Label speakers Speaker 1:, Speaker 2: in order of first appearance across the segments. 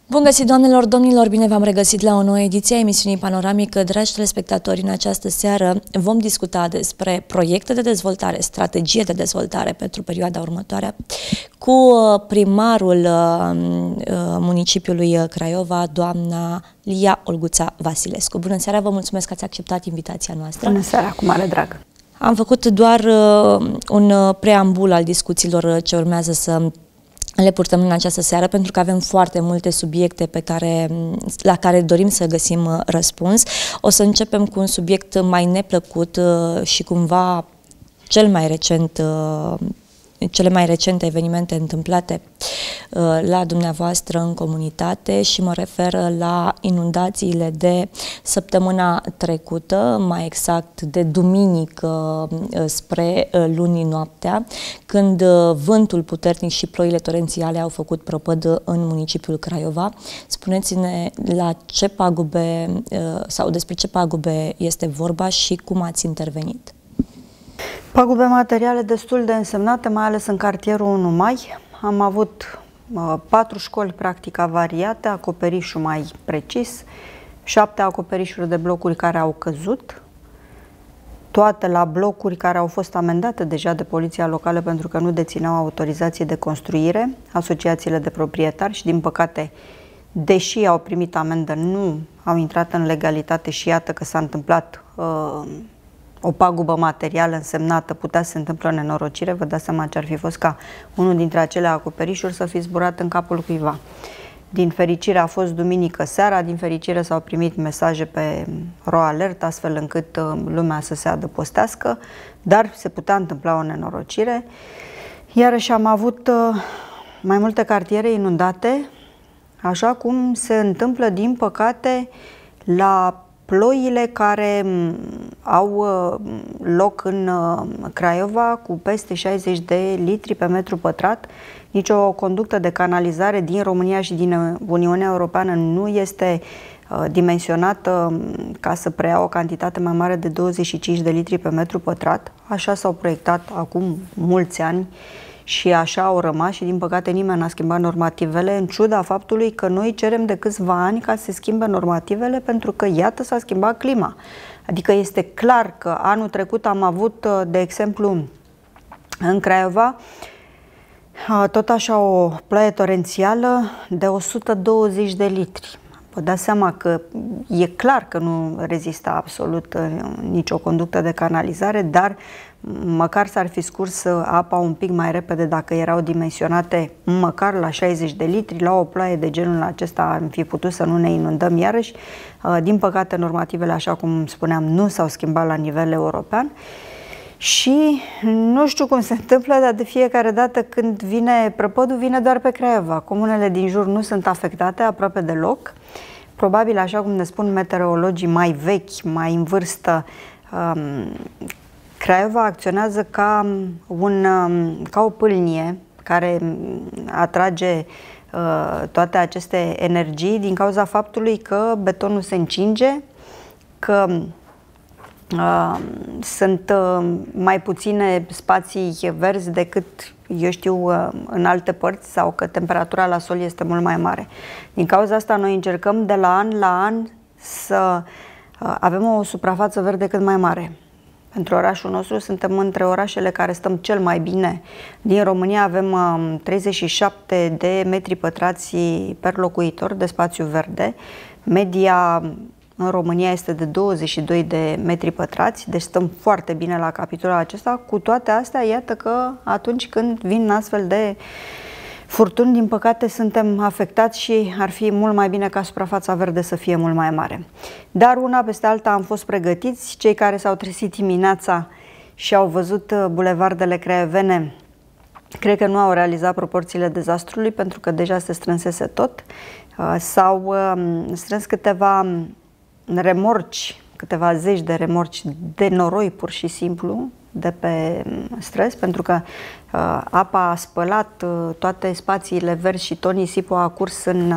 Speaker 1: Bun găsit, doamnelor, domnilor, bine v-am regăsit la o nouă ediție a emisiunii Panoramică. Dragi telespectatori, în această seară vom discuta despre proiecte de dezvoltare, strategie de dezvoltare pentru perioada următoare cu primarul municipiului Craiova, doamna Lia Olguța Vasilescu. Bună seara, vă mulțumesc că ați acceptat invitația noastră.
Speaker 2: Bună seara, cu mare drag.
Speaker 1: Am făcut doar un preambul al discuțiilor ce urmează să le purtăm în această seară, pentru că avem foarte multe subiecte la care dorim să găsim răspuns. O să începem cu un subiect mai neplăcut și cumva cele mai recente evenimente întâmplate la dumneavoastră în comunitate și mă refer la inundațiile de săptămâna trecută, mai exact de duminică spre luni noaptea, când vântul puternic și ploile torențiale au făcut prăpăd în municipiul Craiova. Spuneți-ne la ce pagube sau despre ce pagube este vorba și cum ați intervenit.
Speaker 2: Pagube materiale destul de însemnate, mai ales în cartierul 1 Mai. Am avut 4 școli practic avariate, acoperișul mai precis, 7 acoperișuri de blocuri care au căzut, toate la blocuri care au fost amendate deja de poliția locală pentru că nu dețineau autorizație de construire, asociațiile de proprietari și, din păcate, deși au primit amendă, nu au intrat în legalitate și iată că s-a întâmplat o pagubă materială însemnată, putea să se întâmple o nenorocire. Vă dați seama ce ar fi fost ca unul dintre acele acoperișuri să fi zburat în capul cuiva. Din fericire a fost duminică seara, din fericire s-au primit mesaje pe ro alert, astfel încât lumea să se adăpostească, dar se putea întâmpla o nenorocire. Iarăși am avut mai multe cartiere inundate, așa cum se întâmplă, din păcate, la ploile care au loc în Craiova cu peste 60 de litri pe metru pătrat. Nici o conductă de canalizare din România și din Uniunea Europeană nu este dimensionată ca să preia o cantitate mai mare de 25 de litri pe metru pătrat. Așa s-au proiectat acum mulți ani și așa au rămas și, din păcate, nimeni n-a schimbat normativele, în ciuda faptului că noi cerem de câțiva ani ca să se schimbe normativele, pentru că, iată, s-a schimbat clima. Adică este clar că anul trecut am avut, de exemplu, în Craiova, tot așa o ploaie torențială de 120 de litri. Vă dați seama că e clar că nu rezista absolut nicio conductă de canalizare, dar măcar s-ar fi scurs apa un pic mai repede dacă erau dimensionate măcar la 60 de litri. La o ploaie de genul acesta am fi putut să nu ne inundăm iarăși. Din păcate, normativele, așa cum spuneam, nu s-au schimbat la nivel european. Și nu știu cum se întâmplă, dar de fiecare dată când vine prăpădul, vine doar pe Craiova. Comunele din jur nu sunt afectate aproape deloc. Probabil, așa cum ne spun meteorologii mai vechi, mai în vârstă, Craiova acționează ca o pâlnie care atrage toate aceste energii din cauza faptului că betonul se încinge, că sunt mai puține spații verzi decât, eu știu, în alte părți, sau că temperatura la sol este mult mai mare. Din cauza asta noi încercăm de la an la an să avem o suprafață verde cât mai mare. Pentru orașul nostru suntem între orașele care stăm cel mai bine. Din România avem 37 de metri pătrați per locuitor de spațiu verde. Media în România este de 22 de metri pătrați, deci stăm foarte bine la capitolul acesta. Cu toate astea, iată că atunci când vin astfel de furtuni, din păcate, suntem afectați și ar fi mult mai bine ca suprafața verde să fie mult mai mare. Dar una peste alta am fost pregătiți. Cei care s-au trezit dimineața și au văzut bulevardele craiovene, cred că nu au realizat proporțiile dezastrului, pentru că deja se strânsese tot. S-au strâns câteva remorci, câteva zeci de remorci de noroi pur și simplu de pe străzi, pentru că apa a spălat toate spațiile verzi și tot nisipul a curs în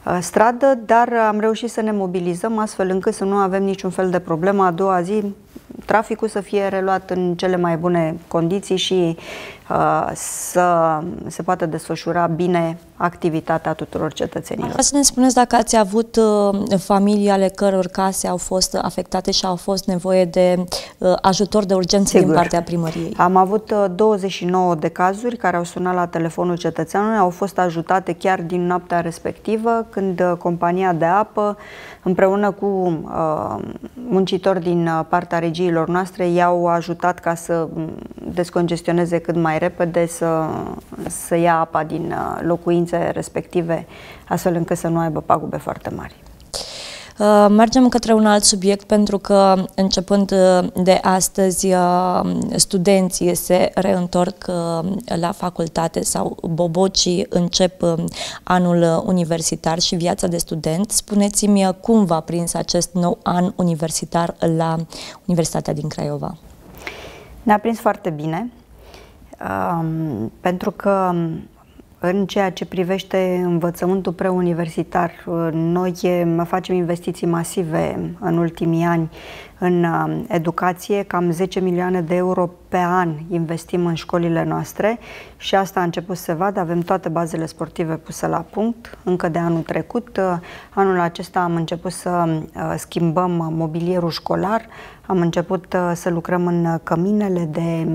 Speaker 2: stradă, dar am reușit să ne mobilizăm astfel încât să nu avem niciun fel de problemă. A doua zi traficul să fie reluat în cele mai bune condiții și să se poată desfășura bine activitatea tuturor cetățenilor.
Speaker 1: Vreau să ne spuneți dacă ați avut familii ale căror case au fost afectate și au fost nevoie de ajutor de urgență din partea primăriei.
Speaker 2: Am avut 29 de cazuri care au sunat la telefonul cetățeanului, au fost ajutate chiar din noaptea respectivă, când compania de apă, împreună cu muncitori din partea regiilor noastre, i-au ajutat ca să descongestioneze cât mai repede, să ia apa din locuințe respective, astfel încât să nu aibă pagube foarte mari.
Speaker 1: Mergem către un alt subiect, pentru că începând de astăzi studenții se reîntorc la facultate sau bobocii încep anul universitar și viața de student. Spuneți-mi cum v-a prins acest nou an universitar la Universitatea din Craiova?
Speaker 2: Ne-a prins foarte bine, pentru că în ceea ce privește învățământul preuniversitar, noi facem investiții masive în ultimii ani în educație, cam 10 milioane de euro pe an investim în școlile noastre și asta a început să se vadă. Avem toate bazele sportive puse la punct încă de anul trecut. Anul acesta am început să schimbăm mobilierul școlar, am început să lucrăm în căminele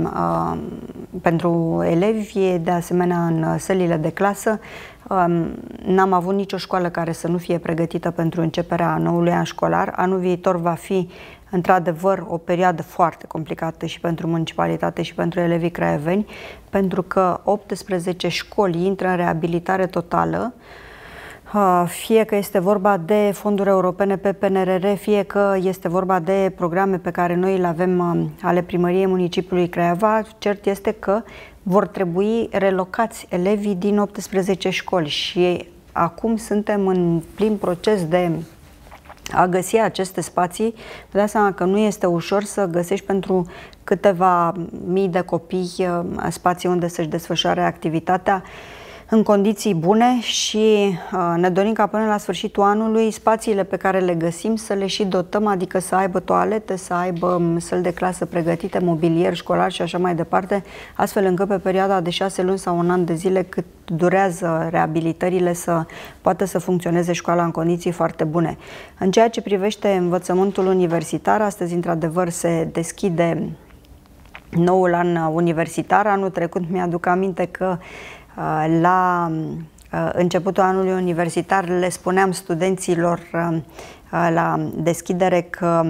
Speaker 2: pentru elevi, de asemenea în sălile de clasă. N-am avut nicio școală care să nu fie pregătită pentru începerea noului an școlar. Anul viitor va fi într-adevăr o perioadă foarte complicată și pentru municipalitate și pentru elevii craioveni, pentru că 18 școli intră în reabilitare totală, fie că este vorba de fonduri europene pe PNRR, fie că este vorba de programe pe care noi le avem ale primăriei municipiului Craiova. Cert este că vor trebui relocați elevii din 18 școli și acum suntem în plin proces de a găsi aceste spații. Vă dați seama că nu este ușor să găsești pentru câteva mii de copii spații unde să-și desfășoare activitatea în condiții bune și ne dorim ca până la sfârșitul anului spațiile pe care le găsim să le și dotăm, adică să aibă toalete, să aibă săli de clasă pregătite, mobilier școlar și așa mai departe, astfel încât pe perioada de 6 luni sau un an de zile cât durează reabilitările să poată să funcționeze școala în condiții foarte bune. În ceea ce privește învățământul universitar, astăzi într-adevăr se deschide noul an universitar. Anul trecut mi-aduc aminte că la începutul anului universitar le spuneam studenților la deschidere că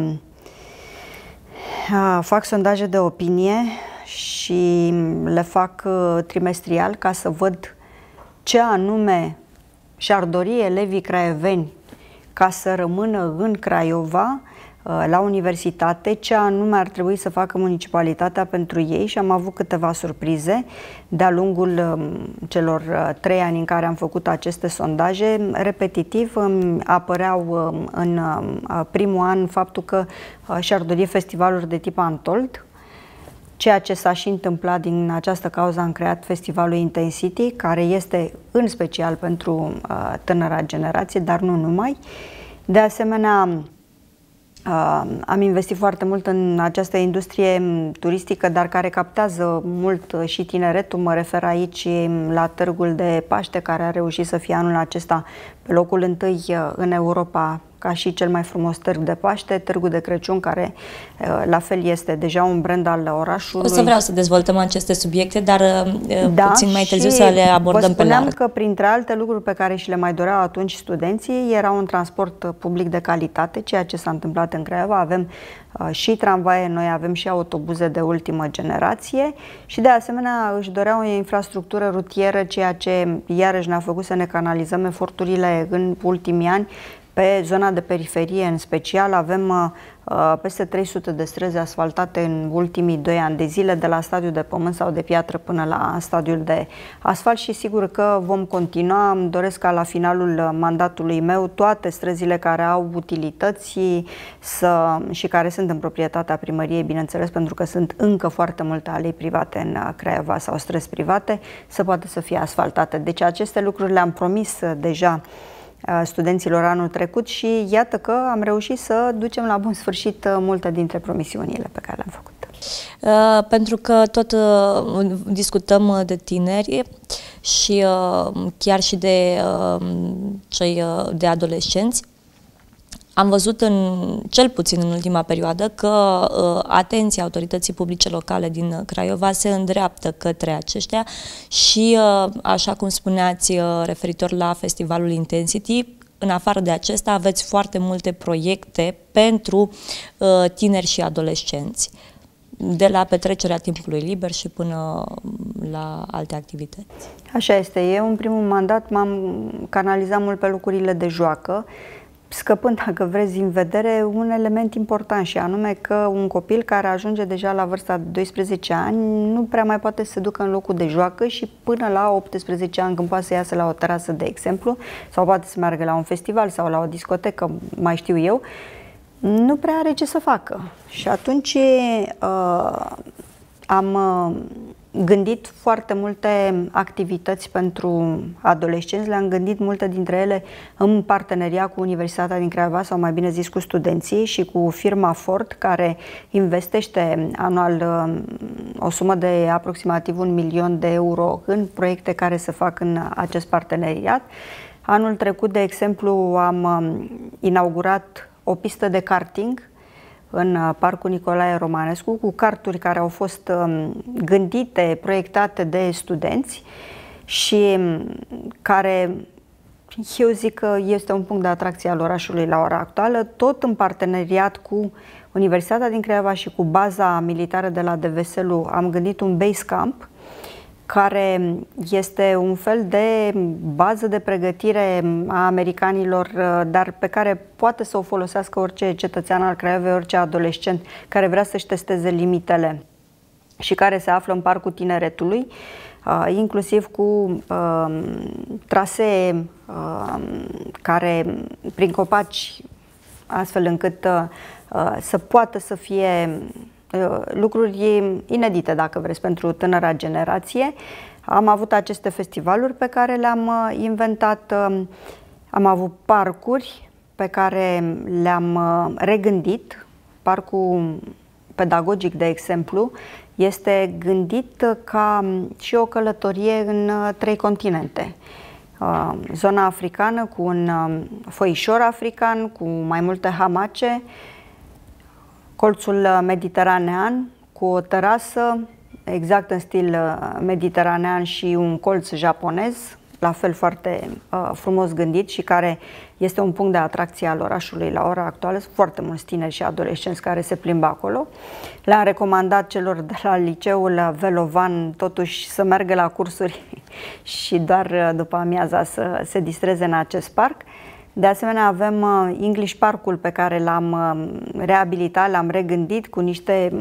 Speaker 2: fac sondaje de opinie și le fac trimestrial ca să văd ce anume și-ar dori elevii craioveni ca să rămână în Craiova la universitate, ce anume ar trebui să facă municipalitatea pentru ei și am avut câteva surprize de-a lungul celor 3 ani în care am făcut aceste sondaje. Repetitiv apăreau în primul an faptul că și-ar dori festivaluri de tip Antold. Ceea ce s-a și întâmplat din această cauză, am creat festivalul Intensity, care este în special pentru tânăra generație, dar nu numai. De asemenea, am investit foarte mult în această industrie turistică, dar care captează mult și tineretul. Mă refer aici la Târgul de Paște, care a reușit să fie anul acesta pe locul întâi în Europa ca și cel mai frumos târg de Paște, Târgul de Crăciun, care la fel este deja un brand al orașului.
Speaker 1: O să vreau să dezvoltăm aceste subiecte, dar puțin mai târziu să le abordăm pe larg.
Speaker 2: Că printre alte lucruri pe care și le mai doreau atunci studenții era un transport public de calitate, ceea ce s-a întâmplat în Craiova. Avem și tramvaie noi, avem și autobuze de ultimă generație și de asemenea își doreau o infrastructură rutieră, ceea ce iarăși ne-a făcut să ne canalizăm eforturile în ultimii ani. Pe zona de periferie, în special, avem peste 300 de străzi asfaltate în ultimii 2 ani de zile, de la stadiul de pământ sau de piatră până la stadiul de asfalt și sigur că vom continua. Îmi doresc ca la finalul mandatului meu toate străzile care au utilități și care sunt în proprietatea primăriei, bineînțeles, pentru că sunt încă foarte multe alei private în Craiova sau străzi private, să poată să fie asfaltate. Deci aceste lucruri le-am promis deja studenților anul trecut și iată că am reușit să ducem la bun sfârșit multe dintre promisiunile pe care le-am făcut.
Speaker 1: Pentru că tot discutăm de tineri și chiar și de cei de adolescenți, am văzut cel puțin în ultima perioadă că atenția autorității publice locale din Craiova se îndreaptă către aceștia și, așa cum spuneați, referitor la festivalul Intensity, în afară de acesta aveți foarte multe proiecte pentru tineri și adolescenți, de la petrecerea timpului liber și până la alte activități.
Speaker 2: Așa este. Eu în primul mandat m-am canalizat mult pe lucrurile de joacă, scăpând, dacă vreți, din vedere un element important, și anume că un copil care ajunge deja la vârsta de 12 ani nu prea mai poate să se ducă în locul de joacă și până la 18 ani, când poate să iasă la o terasă, de exemplu, sau poate să meargă la un festival sau la o discotecă, mai știu eu, nu prea are ce să facă. Și atunci am gândit foarte multe activități pentru adolescenți, le-am gândit multe dintre ele în parteneriat cu Universitatea din Craiova, sau mai bine zis cu studenții și cu firma Ford, care investește anual o sumă de aproximativ 1 milion de euro în proiecte care se fac în acest parteneriat. Anul trecut, de exemplu, am inaugurat o pistă de karting în Parcul Nicolae Romanescu, cu karturi care au fost gândite, proiectate de studenți și care, eu zic că este un punct de atracție al orașului la ora actuală, tot în parteneriat cu Universitatea din Craiova și cu baza militară de la Deveselu am gândit un base camp, care este un fel de bază de pregătire a americanilor, dar pe care poate să o folosească orice cetățean al Craiovei, orice adolescent care vrea să-și testeze limitele și care se află în Parcul Tineretului, inclusiv cu trasee care prin copaci, astfel încât să poată să fie lucruri inedite, dacă vreți, pentru tânăra generație. Am avut aceste festivaluri pe care le-am inventat, am avut parcuri pe care le-am regândit. Parcul pedagogic, de exemplu, este gândit ca și o călătorie în 3 continente. Zona africană cu un foișor african, cu mai multe hamace, colțul mediteranean cu o terasă exact în stil mediteranean și un colț japonez, la fel foarte frumos gândit și care este un punct de atracție al orașului la ora actuală. Sunt foarte mulți tineri și adolescenți care se plimbă acolo. Le-am recomandat celor de la liceul Velovan totuși să meargă la cursuri și doar după amiaza să se distreze în acest parc. De asemenea, avem English Park-ul pe care l-am reabilitat, l-am regândit cu niște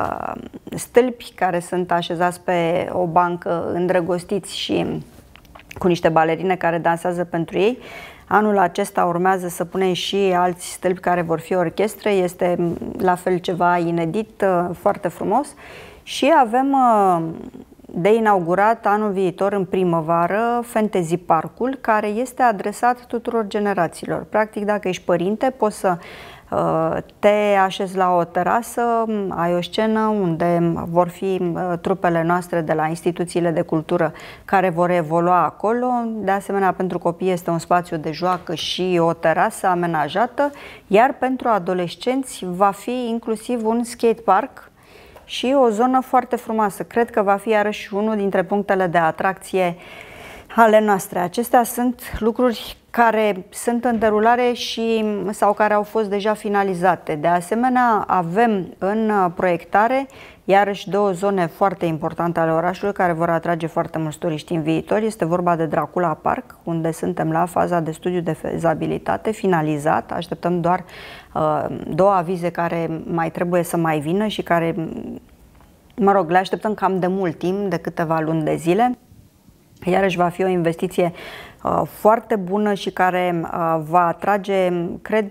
Speaker 2: stâlpi care sunt așezați pe o bancă, îndrăgostiți și cu niște balerine care dansează pentru ei. Anul acesta urmează să punem și alți stâlpi care vor fi orchestre. Este la fel ceva inedit, foarte frumos. Și avem de inaugurat anul viitor, în primăvară, Fantasy Park-ul, care este adresat tuturor generațiilor. Practic, dacă ești părinte, poți să te așezi la o terasă, ai o scenă unde vor fi trupele noastre de la instituțiile de cultură care vor evolua acolo. De asemenea, pentru copii este un spațiu de joacă și o terasă amenajată, iar pentru adolescenți va fi inclusiv un skate park și o zonă foarte frumoasă. Cred că va fi iarăși unul dintre punctele de atracție ale noastre. Acestea sunt lucruri care sunt în derulare sau care au fost deja finalizate. De asemenea, avem în proiectare iarăși 2 zone foarte importante ale orașului care vor atrage foarte mulți turiști în viitor. Este vorba de Dracula Park, unde suntem la faza de studiu de fezabilitate finalizat. Așteptăm doar 2 avize care mai trebuie să mai vină și care, mă rog, le așteptăm cam de mult timp, de câteva luni de zile. Iarăși va fi o investiție foarte bună și care va atrage, cred,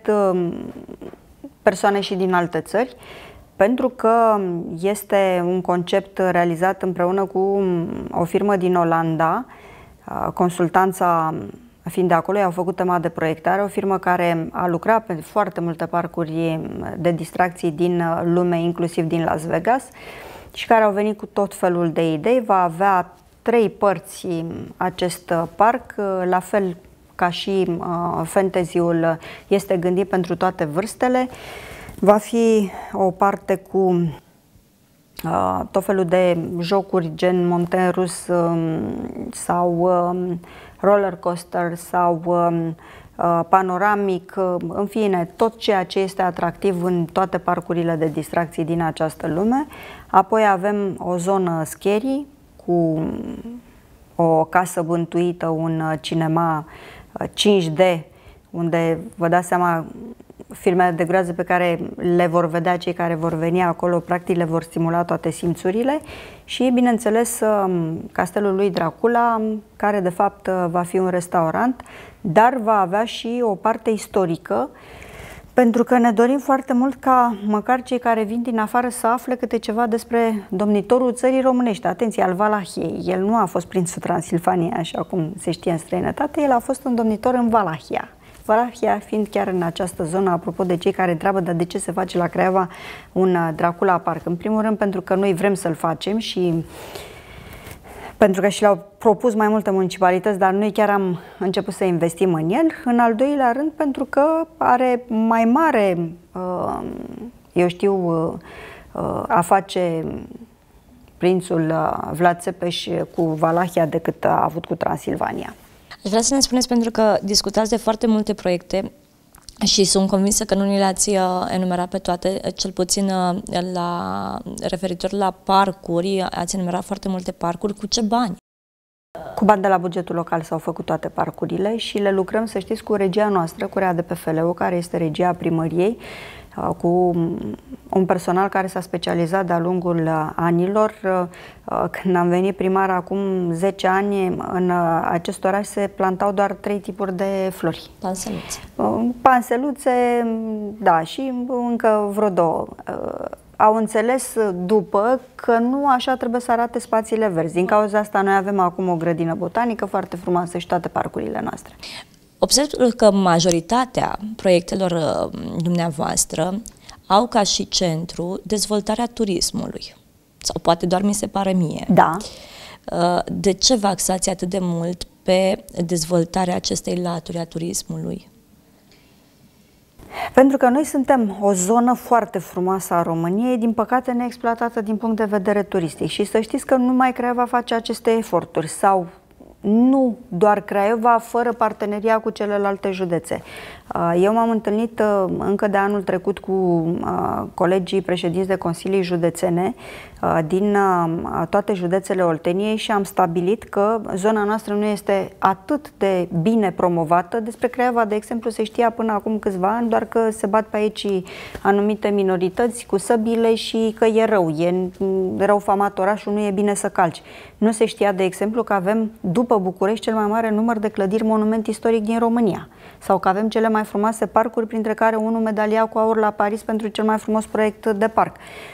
Speaker 2: persoane și din alte țări, pentru că este un concept realizat împreună cu o firmă din Olanda, Consultanța fiind de acolo, i-au făcut tema de proiectare, o firmă care a lucrat pe foarte multe parcuri de distracții din lume, inclusiv din Las Vegas, și care au venit cu tot felul de idei. Va avea 3 părți acest parc, la fel ca și fantasy-ul este gândit pentru toate vârstele. Va fi o parte cu tot felul de jocuri gen montan rus sau roller coaster sau panoramic, în fine, tot ceea ce este atractiv în toate parcurile de distracții din această lume. Apoi avem o zonă scary cu o casă bântuită, un cinema 5D, unde vă dați seama, filmele de groază pe care le vor vedea cei care vor veni acolo, practic le vor stimula toate simțurile, și, bineînțeles, castelul lui Dracula, care de fapt va fi un restaurant, dar va avea și o parte istorică, pentru că ne dorim foarte mult ca măcar cei care vin din afară să afle câte ceva despre domnitorul țării românești. Atenție, al Valahiei. El nu a fost prințul Transilvaniei, așa cum se știe în străinătate, el a fost un domnitor în Valahia. Valahia fiind chiar în această zonă, apropo de cei care întreabă, dar de ce se face la Craiova un Dracula Park? În primul rând pentru că noi vrem să-l facem și pentru că și l-au propus mai multe municipalități, dar noi chiar am început să investim în el. În al doilea rând pentru că are mai mare, eu știu, a face prințul Vlad Țepeș cu Valahia decât a avut cu Transilvania.
Speaker 1: Aș vrea să ne spuneți, pentru că discutați de foarte multe proiecte și sunt convinsă că nu ni le-ați enumerat pe toate, cel puțin referitor la parcuri, ați enumerat foarte multe parcuri. Cu ce bani?
Speaker 2: Cu bani de la bugetul local s-au făcut toate parcurile și le lucrăm, să știți, cu regia noastră, cu RADPFL-ul, care este regia primăriei, cu un personal care s-a specializat de-a lungul anilor. Când am venit primar acum 10 ani, în acest oraș se plantau doar 3 tipuri de flori.
Speaker 1: Panseluțe.
Speaker 2: Panseluțe, da, și încă vreo 2. Au înțeles după că nu așa trebuie să arate spațiile verzi. Din cauza asta noi avem acum o grădină botanică foarte frumoasă și toate parcurile noastre.
Speaker 1: Observ că majoritatea proiectelor dumneavoastră au ca și centru dezvoltarea turismului. Sau poate doar mi se pare mie.
Speaker 2: Da.
Speaker 1: De ce vă axați atât de mult pe dezvoltarea acestei laturi a turismului?
Speaker 2: Pentru că noi suntem o zonă foarte frumoasă a României, din păcate neexploatată din punct de vedere turistic. Și să știți că numai Craiova face aceste eforturi, sau nu doar Craiova, fără parteneria cu celelalte județe. Eu m-am întâlnit încă de anul trecut cu colegii președinți de consilii județene din toate județele Olteniei și am stabilit că zona noastră nu este atât de bine promovată. Despre Craiova, de exemplu, se știa până acum câțiva ani, doar că se bat pe aici anumite minorități cu săbile și că e rău, e rău famat orașul, nu e bine să calci. Nu se știa, de exemplu, că avem, după București, cel mai mare număr de clădiri monument istoric din România, sau că avem cele mai frumoase parcuri, printre care unul medalia cu aur la Paris pentru cel mai frumos proiect de parc.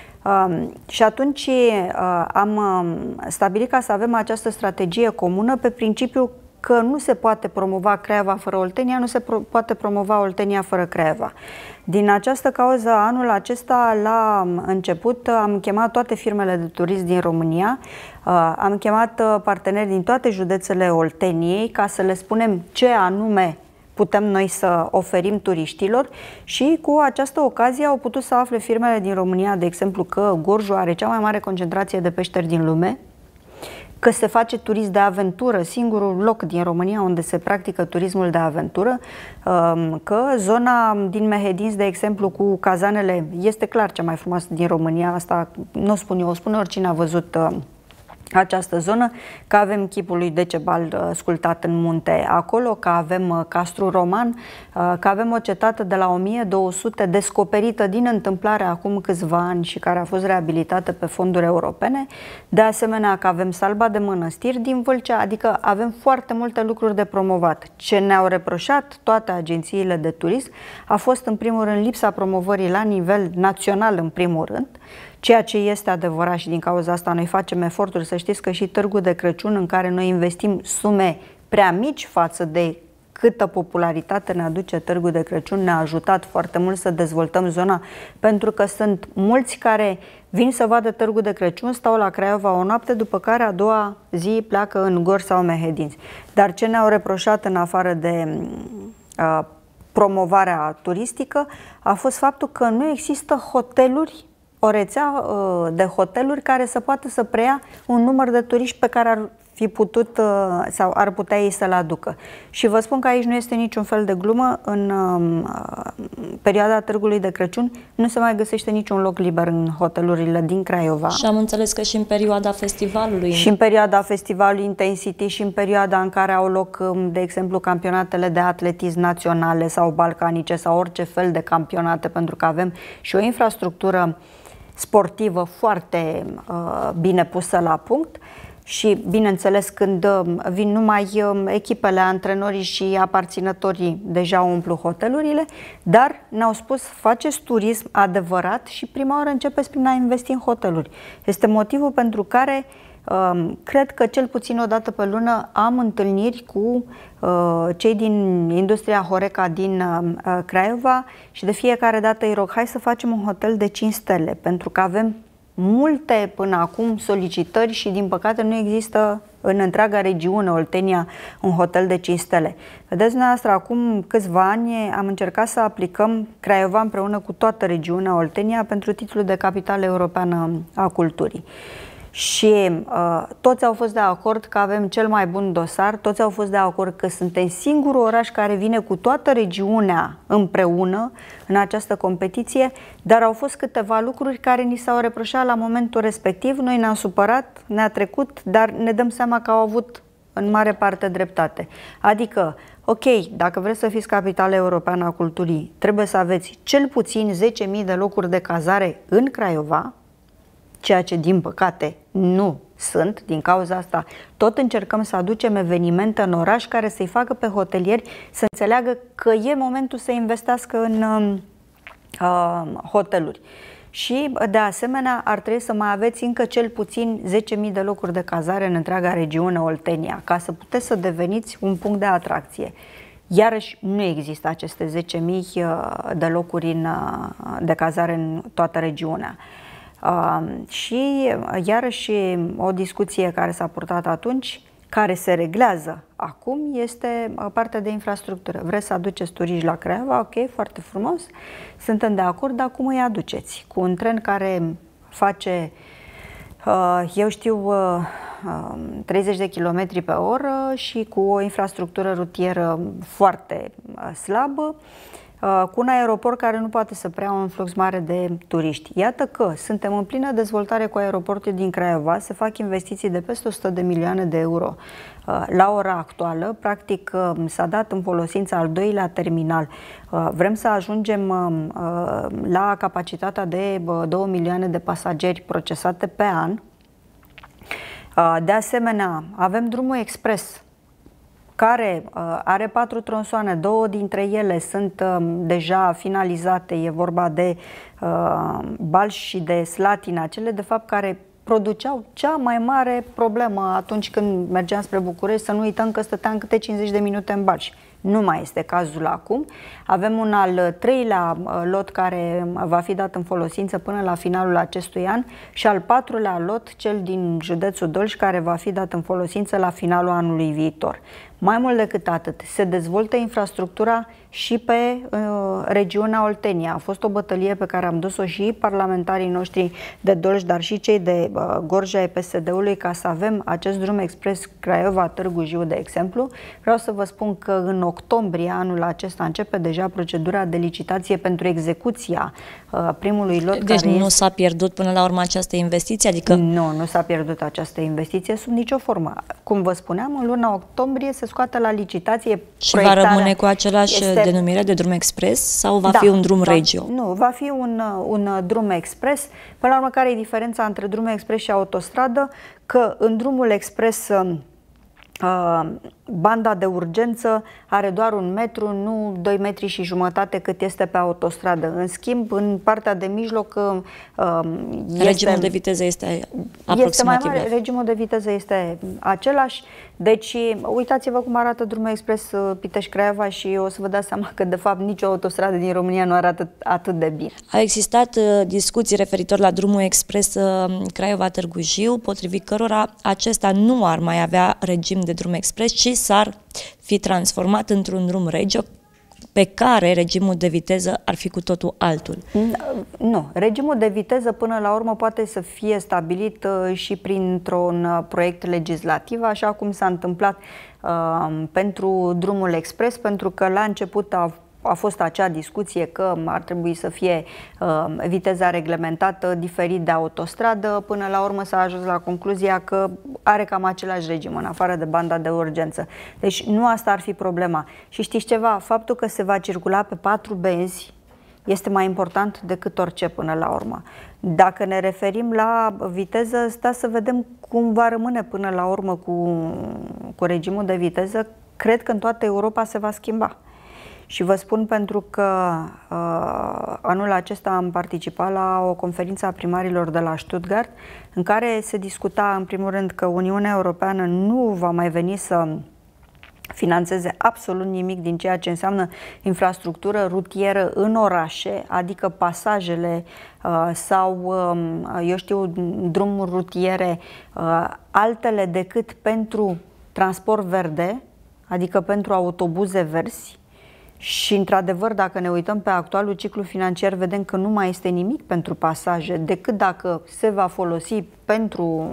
Speaker 2: Și atunci am stabilit ca să avem această strategie comună pe principiu că nu se poate promova Craiova fără Oltenia, nu se poate promova Oltenia fără Craiova. Din această cauză, anul acesta, la început, am chemat toate firmele de turism din România, am chemat parteneri din toate județele Olteniei ca să le spunem ce anume putem noi să oferim turiștilor și cu această ocazie au putut să afle firmele din România, de exemplu, că Gorjul are cea mai mare concentrație de peșteri din lume, că se face turism de aventură, singurul loc din România unde se practică turismul de aventură, că zona din Mehedinți, de exemplu, cu cazanele, este clar cea mai frumoasă din România, asta nu o spun eu, o spune oricine a văzut această zonă, că avem chipul lui Decebal sculptat în munte acolo, că avem Castru Roman, că avem o cetate de la 1200 descoperită din întâmplare acum câțiva ani și care a fost reabilitată pe fonduri europene, de asemenea că avem Salba de Mănăstiri din Vâlcea, adică avem foarte multe lucruri de promovat. Ce ne-au reproșat toate agențiile de turism a fost în primul rând lipsa promovării la nivel național în primul rând, ceea ce este adevărat și din cauza asta noi facem eforturi. Să știți că și Târgul de Crăciun, în care noi investim sume prea mici față de câtă popularitate ne aduce Târgul de Crăciun, ne-a ajutat foarte mult să dezvoltăm zona, pentru că sunt mulți care vin să vadă Târgul de Crăciun, stau la Craiova o noapte, după care a doua zi pleacă în Gorj sau Mehedinți. Dar ce ne-au reproșat în afară de promovarea turistică a fost faptul că nu există hoteluri, o rețea de hoteluri care să poată să preia un număr de turiști pe care ar fi putut sau ar putea ei să-l aducă. Și vă spun că aici nu este niciun fel de glumă. În perioada Târgului de Crăciun nu se mai găsește niciun loc liber în hotelurile din Craiova.
Speaker 1: Și am înțeles că și în perioada festivalului.
Speaker 2: Și în perioada festivalului Intensity și în perioada în care au loc, de exemplu, campionatele de atletism naționale sau balcanice sau orice fel de campionate, pentru că avem și o infrastructură sportivă foarte bine pusă la punct. Și, bineînțeles, când vin numai echipele, antrenorii și aparținătorii, deja umplu hotelurile, dar ne-au spus, faceți turism adevărat și prima oară începeți prin a investi în hoteluri. Este motivul pentru care cred că cel puțin o dată pe lună am întâlniri cu cei din industria Horeca din Craiova și de fiecare dată îi rog, hai să facem un hotel de 5 stele, pentru că avem multe până acum solicitări și din păcate nu există în întreaga regiune Oltenia un hotel de 5 stele. Vedeți dumneavoastră, acum câțiva ani am încercat să aplicăm Craiova împreună cu toată regiunea Oltenia pentru titlul de capitală europeană a culturii. Și toți au fost de acord că avem cel mai bun dosar, toți au fost de acord că suntem singurul oraș care vine cu toată regiunea împreună în această competiție, dar au fost câteva lucruri care ni s-au reproșat la momentul respectiv. Noi ne-am supărat, ne-a trecut, dar ne dăm seama că au avut în mare parte dreptate. Adică, ok, dacă vreți să fiți capitală europeană a culturii, trebuie să aveți cel puțin 10.000 de locuri de cazare în Craiova, ceea ce, din păcate, nu sunt. Din cauza asta, tot încercăm să aducem evenimente în oraș care să-i facă pe hotelieri să înțeleagă că e momentul să investească în hoteluri. Și, de asemenea, ar trebui să mai aveți încă cel puțin 10.000 de locuri de cazare în întreaga regiune Oltenia, ca să puteți să deveniți un punct de atracție. Iarăși, nu există aceste 10.000 de locuri de cazare în toată regiunea. Și iarăși o discuție care s-a purtat atunci, care se reglează acum, este partea de infrastructură. Vreți să aduceți turiști la Craiova? Ok, foarte frumos, suntem de acord, dar cum îi aduceți? Cu un tren care face, eu știu, 30 de km pe oră și cu o infrastructură rutieră foarte slabă, cu un aeroport care nu poate să preia un flux mare de turiști. Iată că suntem în plină dezvoltare cu aeroportul din Craiova, se fac investiții de peste 100 de milioane de euro la ora actuală. Practic s-a dat în folosință al doilea terminal. Vrem să ajungem la capacitatea de 2 milioane de pasageri procesate pe an. De asemenea, avem drumul expres, care are 4 tronsoane, 2 dintre ele sunt deja finalizate, e vorba de Balș și de Slatina, cele de fapt care produceau cea mai mare problemă atunci când mergeam spre București, să nu uităm că stăteam câte 50 de minute în Balș. Nu mai este cazul acum. Avem un al treilea lot care va fi dat în folosință până la finalul acestui an și al patrulea lot, cel din județul Dolj, care va fi dat în folosință la finalul anului viitor. Mai mult decât atât, se dezvoltă infrastructura și pe regiunea Oltenia. A fost o bătălie pe care am dus-o și parlamentarii noștri de Dolj, dar și cei de Gorj ai PSD-ului, ca să avem acest drum expres Craiova-Târgu Jiu, de exemplu. Vreau să vă spun că în octombrie anul acesta începe deja procedura de licitație pentru execuția primului lot.
Speaker 1: Deci nu s-a pierdut până la urmă această investiție? Adică...
Speaker 2: Nu s-a pierdut această investiție sub nicio formă. Cum vă spuneam, în luna octombrie se scoate la licitație.
Speaker 1: Și va rămâne cu același denumire de drum expres sau va fi un drum regio?
Speaker 2: Nu, va fi un drum expres. Până la urmă, care e diferența între drum expres și autostradă? Că în drumul expres banda de urgență are doar 1 metru, nu 2 metri și jumătate cât este pe autostradă. În schimb, în partea de mijloc
Speaker 1: regimul de viteză este aproximativ.
Speaker 2: Regimul de viteză este același. Deci, uitați-vă cum arată drumul expres Pitești-Craiova și o să vă dați seama că, de fapt, nicio autostradă din România nu arată atât de bine.
Speaker 1: Au existat discuții referitor la drumul expres Craiova-Târgu Jiu, potrivit cărora acesta nu ar mai avea regim de drum expres, ci s-ar fi transformat într-un drum regio, pe care regimul de viteză ar fi cu totul altul.
Speaker 2: Nu. Regimul de viteză până la urmă poate să fie stabilit și printr-un proiect legislativ, așa cum s-a întâmplat pentru drumul expres, pentru că la început a fost acea discuție că ar trebui să fie viteza reglementată diferit de autostradă. Până la urmă s-a ajuns la concluzia că are cam același regim, în afară de banda de urgență. Deci nu asta ar fi problema. Și știți ceva? Faptul că se va circula pe 4 benzi este mai important decât orice până la urmă. Dacă ne referim la viteză, stați să vedem cum va rămâne până la urmă cu regimul de viteză. Cred că în toată Europa se va schimba. Și vă spun pentru că anul acesta am participat la o conferință a primarilor de la Stuttgart, în care se discuta în primul rând că Uniunea Europeană nu va mai veni să finanțeze absolut nimic din ceea ce înseamnă infrastructură rutieră în orașe, adică pasajele sau, eu știu, drumuri rutiere, altele decât pentru transport verde, adică pentru autobuze verzi. Și, într-adevăr, dacă ne uităm pe actualul ciclu financiar, vedem că nu mai este nimic pentru pasaje, decât dacă se va folosi pentru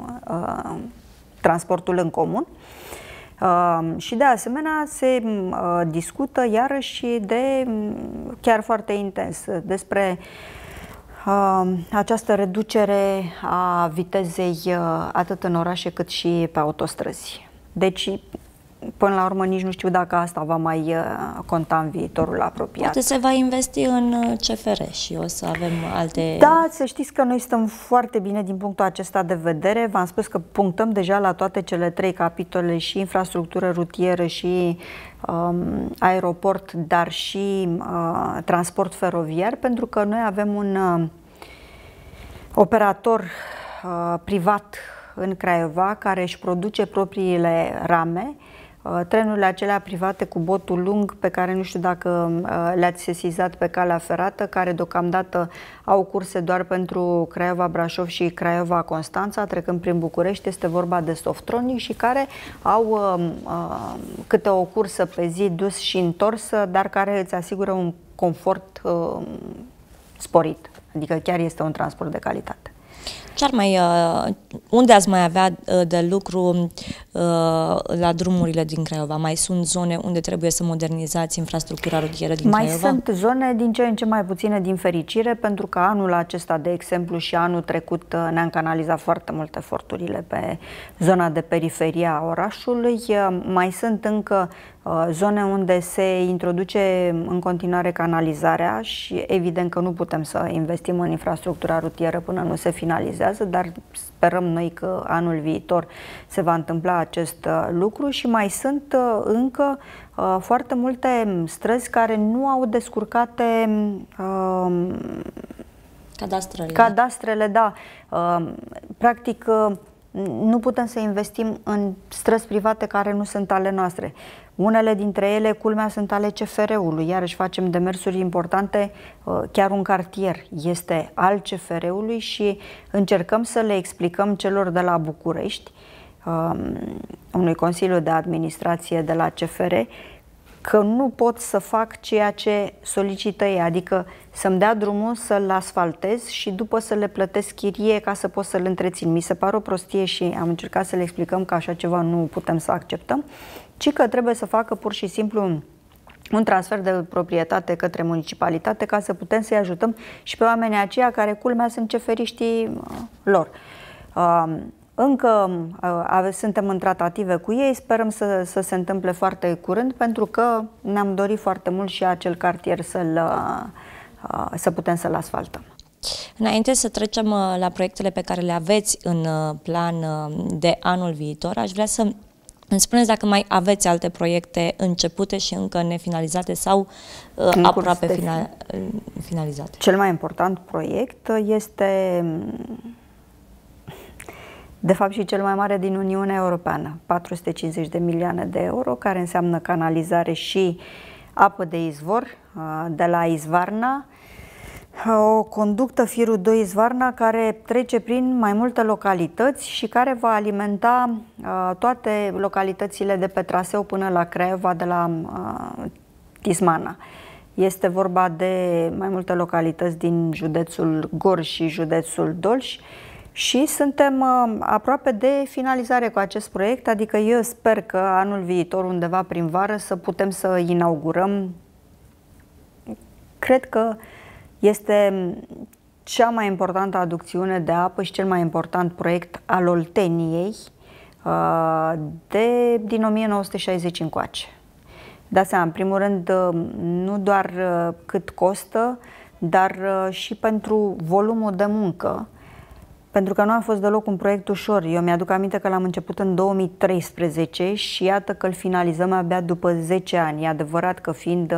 Speaker 2: transportul în comun. Și, de asemenea, se discută iarăși chiar foarte intens despre această reducere a vitezei atât în orașe cât și pe autostrăzi. Deci, până la urmă, nici nu știu dacă asta va mai conta în viitorul apropiat.
Speaker 1: Poate se va investi în CFR și o să avem alte...
Speaker 2: Da, să știți că noi stăm foarte bine din punctul acesta de vedere. V-am spus că punctăm deja la toate cele 3 capitole, și infrastructură rutieră, și aeroport, dar și transport feroviar, pentru că noi avem un operator privat în Craiova care își produce propriile rame, trenurile acelea private cu botul lung, pe care nu știu dacă le-ați sesizat pe calea ferată, care deocamdată au curse doar pentru Craiova-Brașov și Craiova-Constanța, trecând prin București. Este vorba de Softronic și care au câte o cursă pe zi dus și întors, dar care îți asigură un confort sporit. Adică chiar este un transport de calitate.
Speaker 1: Unde ați mai avea de lucru la drumurile din Craiova? Mai sunt zone unde trebuie să modernizați infrastructura rutieră din Craiova?
Speaker 2: Mai sunt zone din ce în ce mai puține, din fericire, pentru că anul acesta, de exemplu, și anul trecut ne-am canalizat foarte mult eforturile pe zona de periferie a orașului. Mai sunt încă zone unde se introduce în continuare canalizarea și evident că nu putem să investim în infrastructura rutieră până nu se finalizează, dar sperăm noi că anul viitor se va întâmpla acest lucru. Și mai sunt încă foarte multe străzi care nu au descurcate cadastrele, da. Practic, nu putem să investim în străzi private care nu sunt ale noastre. Unele dintre ele, culmea, sunt ale CFR-ului, iarăși facem demersuri importante, chiar un cartier este al CFR-ului și încercăm să le explicăm celor de la București, unui Consiliu de Administrație de la CFR, că nu pot să fac ceea ce solicită ei, adică să-mi dea drumul să-l asfaltez și după să le plătesc chirie ca să pot să-l întrețin. Mi se pare o prostie și am încercat să le explicăm că așa ceva nu putem să acceptăm, ci că trebuie să facă pur și simplu un transfer de proprietate către municipalitate ca să putem să-i ajutăm și pe oamenii aceia care, culmea, sunt ceferiștii lor. Încă suntem în tratative cu ei, sperăm să se întâmple foarte curând, pentru că ne-am dorit foarte mult și acel cartier să putem să-l asfaltăm.
Speaker 1: Înainte să trecem la proiectele pe care le aveți în plan de anul viitor, aș vrea să Îmi spuneți dacă mai aveți alte proiecte începute și încă nefinalizate sau aproape finalizate?
Speaker 2: Cel mai important proiect este, de fapt, și cel mai mare din Uniunea Europeană, 450 de milioane de euro, care înseamnă canalizare și apă de izvor de la Izvarna, o conductă firul 2 Izvarna care trece prin mai multe localități și care va alimenta toate localitățile de pe traseu până la Craiova de la Tismana. Este vorba de mai multe localități din județul Gorj și județul Dolj și suntem aproape de finalizare cu acest proiect, adică eu sper că anul viitor, undeva prin vară, să putem să inaugurăm. Cred că este cea mai importantă aducțiune de apă și cel mai important proiect al Olteniei din 1960 încoace. Dați seama, în primul rând, nu doar cât costă, dar și pentru volumul de muncă, pentru că nu a fost deloc un proiect ușor. Eu mi-aduc aminte că l-am început în 2013 și iată că îl finalizăm abia după 10 ani. E adevărat că fiind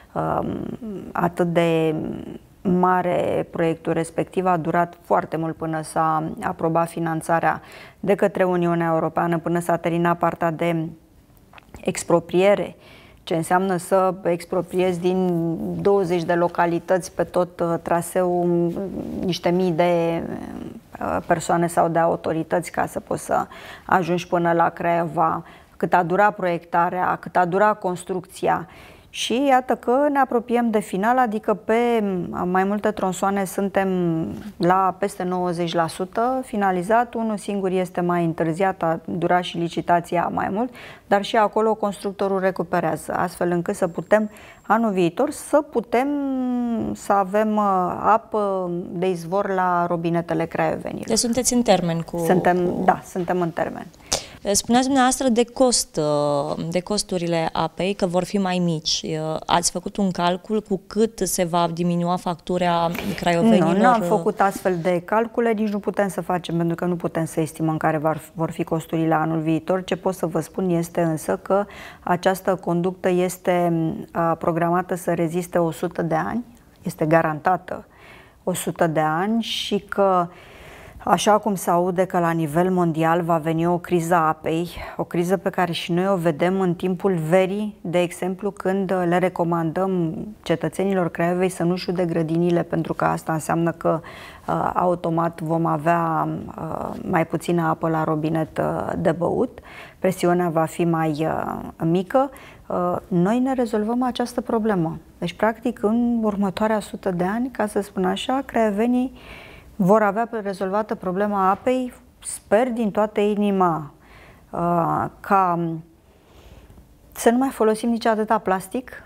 Speaker 2: atât de mare proiectul respectiv, a durat foarte mult până s-a aprobat finanțarea de către Uniunea Europeană, până s-a terminat partea de expropriere, ce înseamnă să expropriezi din 20 de localități pe tot traseul niște mii de persoane sau de autorități ca să poți să ajungi până la Craiova, cât a durat proiectarea, cât a durat construcția. Și iată că ne apropiem de final, adică pe mai multe tronsoane suntem la peste 90% finalizat, unul singur este mai întârziat, a durat și licitația mai mult, dar și acolo constructorul recuperează, astfel încât să putem anul viitor să avem apă de izvor la robinetele craiovenilor.
Speaker 1: Deci sunteți în termen cu...
Speaker 2: Da, suntem în termen.
Speaker 1: Spuneați dumneavoastră de costurile apei, că vor fi mai mici. Ați făcut un calcul cu cât se va diminua factura craiovenilor?
Speaker 2: Nu am făcut astfel de calcule, nici nu putem să facem, pentru că nu putem să estimăm care vor fi costurile anul viitor. Ce pot să vă spun este însă că această conductă este programată să reziste 100 de ani, este garantată 100 de ani și că așa cum se aude că la nivel mondial va veni o criză a apei, o criză pe care și noi o vedem în timpul verii, de exemplu, când le recomandăm cetățenilor Craiovei să nu-și ude grădinile, pentru că asta înseamnă că automat vom avea mai puțină apă la robinet de băut, presiunea va fi mai mică, noi ne rezolvăm această problemă. Deci, practic, în următoarea 100 de ani, ca să spun așa, craiovenii vor avea rezolvată problema apei, sper din toată inima ca să nu mai folosim nici atâta plastic,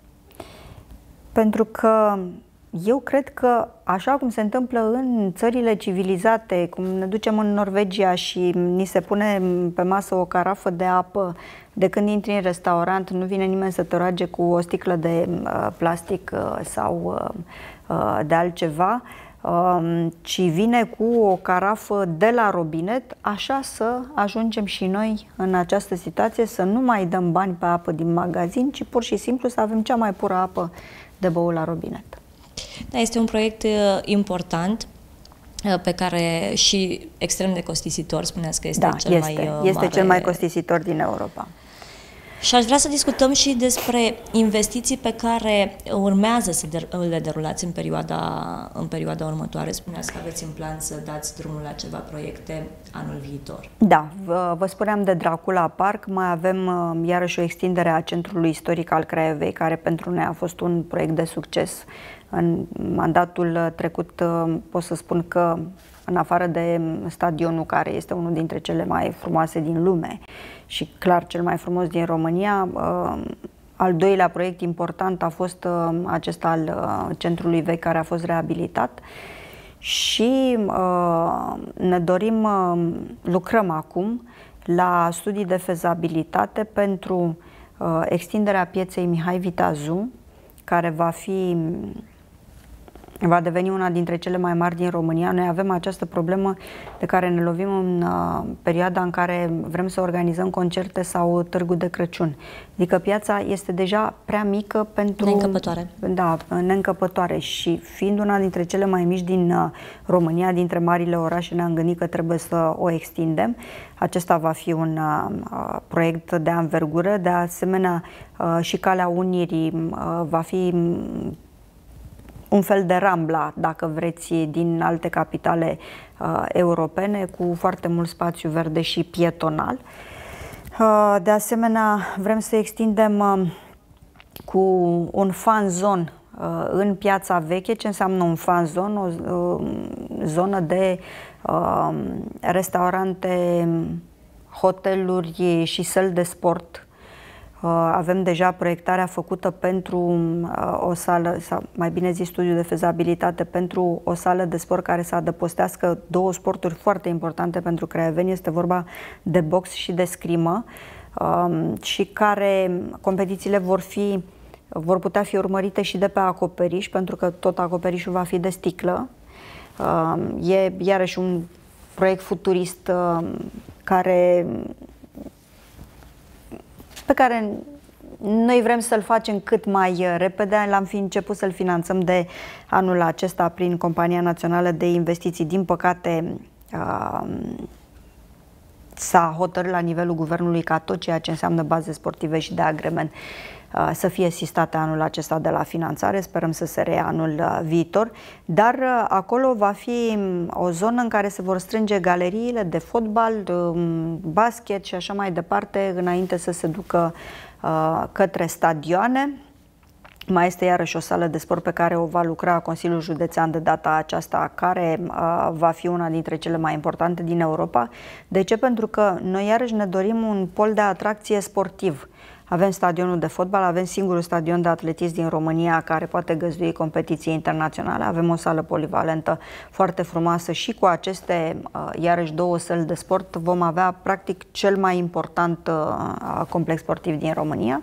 Speaker 2: pentru că eu cred că așa cum se întâmplă în țările civilizate, cum ne ducem în Norvegia și ni se pune pe masă o carafă de apă, de când intri în restaurant nu vine nimeni să te roage cu o sticlă de plastic sau de altceva, ci vine cu o carafă de la robinet, așa să ajungem și noi în această situație, să nu mai dăm bani pe apă din magazin, ci pur și simplu să avem cea mai pură apă de băut la robinet.
Speaker 1: Da, este un proiect important pe care și extrem de costisitor, spuneați că este cel mai mare.
Speaker 2: Este cel mai costisitor din Europa.
Speaker 1: Și aș vrea să discutăm și despre investiții pe care urmează să le derulați în perioada următoare. Spuneați că aveți în plan să dați drumul la ceva proiecte anul viitor.
Speaker 2: Da, vă spuneam de Dracula Park, mai avem iarăși o extindere a Centrului Istoric al Craiovei, care pentru noi a fost un proiect de succes. În mandatul trecut pot să spun că, în afară de stadionul, care este unul dintre cele mai frumoase din lume și clar cel mai frumos din România, al doilea proiect important a fost acesta al centrului vechi, care a fost reabilitat și ne dorim, lucrăm acum la studii de fezabilitate pentru extinderea pieței Mihai Viteazu, care va fi va deveni una dintre cele mai mari din România. Noi avem această problemă de care ne lovim în perioada în care vrem să organizăm concerte sau târgul de Crăciun. Adică piața este deja prea mică pentru...
Speaker 1: Neîncăpătoare.
Speaker 2: Da, neîncăpătoare, și fiind una dintre cele mai mici din România, dintre marile orașe, ne-am gândit că trebuie să o extindem. Acesta va fi un proiect de anvergură. De asemenea, și Calea Unirii va fi un fel de Rambla, dacă vreți, din alte capitale europene, cu foarte mult spațiu verde și pietonal. De asemenea, vrem să extindem cu un fan zone în Piața Veche. Ce înseamnă un fan zone? O zonă de restaurante, hoteluri și săli de sport. Avem deja proiectarea făcută pentru o sală, sau mai bine zis studiu de fezabilitate, pentru o sală de sport care să adăpostească două sporturi foarte importante pentru creioveni. Este vorba de box și de scrimă, și care competițiile vor putea fi urmărite și de pe acoperiș, pentru că tot acoperișul va fi de sticlă. E iarăși un proiect futurist pe care noi vrem să-l facem cât mai repede. L-am fi început să-l finanțăm de anul acesta prin Compania Națională de Investiții. Din păcate, s-a hotărât la nivelul guvernului ca tot ceea ce înseamnă baze sportive și de agrement să fie sistate anul acesta de la finanțare. Sperăm să se reia anul viitor, dar acolo va fi o zonă în care se vor strânge galeriile de fotbal, basket și așa mai departe, înainte să se ducă către stadioane. Mai este iarăși o sală de sport pe care o va lucra Consiliul Județean de data aceasta, care va fi una dintre cele mai importante din Europa. De ce? Pentru că noi iarăși ne dorim un pol de atracție sportiv. Avem stadionul de fotbal, avem singurul stadion de atletism din România care poate găzdui competiții internaționale, avem o sală polivalentă foarte frumoasă și cu aceste, iarăși, două săli de sport vom avea practic cel mai important complex sportiv din România.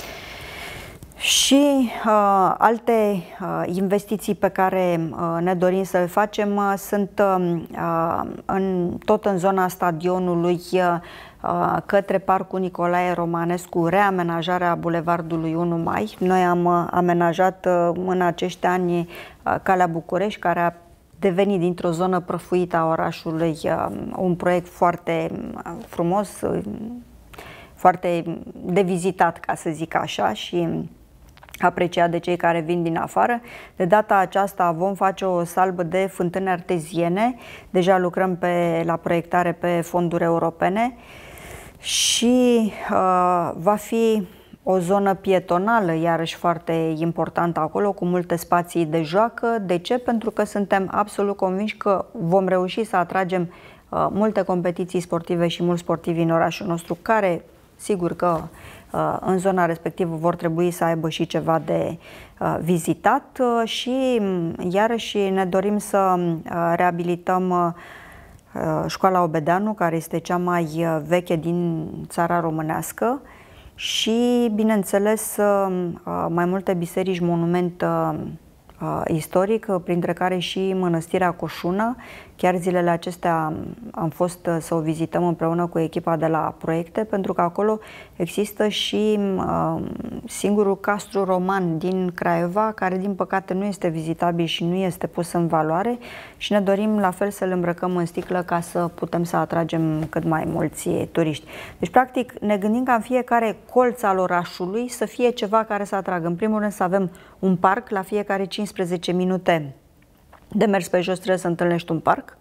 Speaker 2: Și alte investiții pe care ne dorim să le facem sunt tot în zona stadionului către Parcul Nicolae Romanescu, reamenajarea Bulevardului 1 Mai. Noi am amenajat în acești ani Calea București, care a devenit dintr-o zonă prăfuită a orașului un proiect foarte frumos, foarte de vizitat, ca să zic așa, și apreciat de cei care vin din afară. De data aceasta vom face o salbă de fântâni arteziene. Deja lucrăm la proiectare pe fonduri europene și va fi o zonă pietonală, iarăși foarte importantă acolo, cu multe spații de joacă. De ce? Pentru că suntem absolut convinși că vom reuși să atragem multe competiții sportive și mulți sportivi în orașul nostru, care, sigur că în zona respectivă vor trebui să aibă și ceva de vizitat, și iarăși ne dorim să reabilităm Școala Obedeanu, care este cea mai veche din țara românească, și, bineînțeles, mai multe biserici monument istoric, printre care și Mănăstirea Coșuna. Chiar zilele acestea am fost să o vizităm împreună cu echipa de la proiecte, pentru că acolo există și singurul castru roman din Craiova, care din păcate nu este vizitabil și nu este pus în valoare, și ne dorim la fel să-l îmbrăcăm în sticlă ca să putem să atragem cât mai mulți turiști. Deci, practic, ne gândim ca în fiecare colț al orașului să fie ceva care să atragă. În primul rând să avem un parc la fiecare 15 minute de mers pe jos trebuie să întâlnești un parc.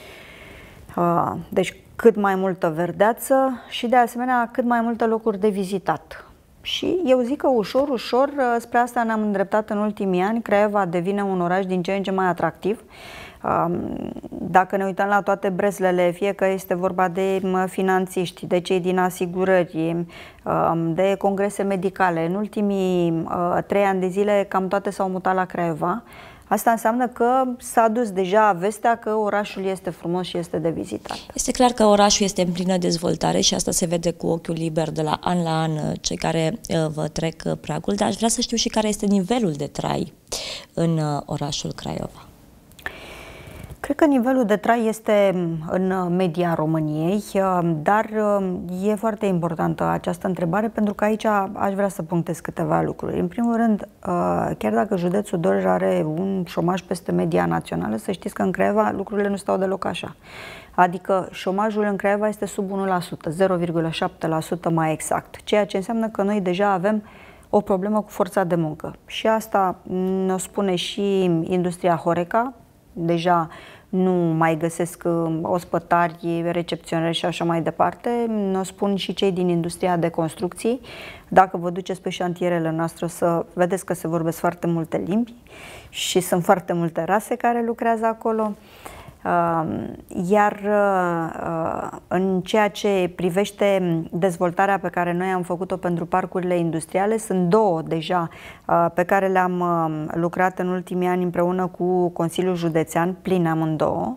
Speaker 2: Deci cât mai multă verdeață și, de asemenea, cât mai multe locuri de vizitat. Și eu zic că ușor, ușor, spre asta ne-am îndreptat în ultimii ani. Craiova devine un oraș din ce în ce mai atractiv. Dacă ne uităm la toate breslele, fie că este vorba de finanțiști, de cei din asigurări, de congrese medicale, în ultimii 3 ani de zile cam toate s-au mutat la Craiova. Asta înseamnă că s-a dus deja vestea că orașul este frumos și este de vizitat.
Speaker 1: Este clar că orașul este în plină dezvoltare și asta se vede cu ochiul liber de la an, cei care vă trec pragul, dar aș vrea să știu și care este nivelul de trai în orașul Craiova.
Speaker 2: Cred că nivelul de trai este în media României, dar e foarte importantă această întrebare pentru că aici aș vrea să punctez câteva lucruri. În primul rând, chiar dacă județul Dolj are un șomaj peste media națională, să știți că în Craiova lucrurile nu stau deloc așa. Adică șomajul în Craiova este sub 1%, 0,7% mai exact, ceea ce înseamnă că noi deja avem o problemă cu forța de muncă. Și asta ne spune și industria Horeca. Deja nu mai găsesc ospătari, recepționeri și așa mai departe. Ne spun și cei din industria de construcții. Dacă vă duceți pe șantierele noastre, să vedeți că se vorbesc foarte multe limbi și sunt foarte multe rase care lucrează acolo. Iar în ceea ce privește dezvoltarea pe care noi am făcut-o pentru parcurile industriale, sunt 2 deja pe care le-am lucrat în ultimii ani împreună cu Consiliul Județean, pline amândouă.